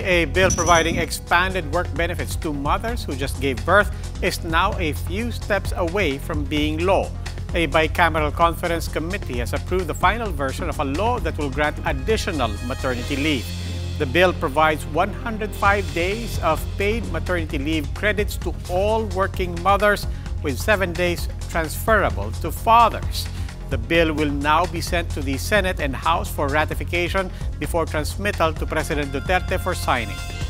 A bill providing expanded work benefits to mothers who just gave birth is now a few steps away from being law. A bicameral conference committee has approved the final version of a law that will grant additional maternity leave. The bill provides 105 days of paid maternity leave credits to all working mothers, with 7 days transferable to fathers. The bill will now be sent to the Senate and House for ratification before transmittal to President Duterte for signing.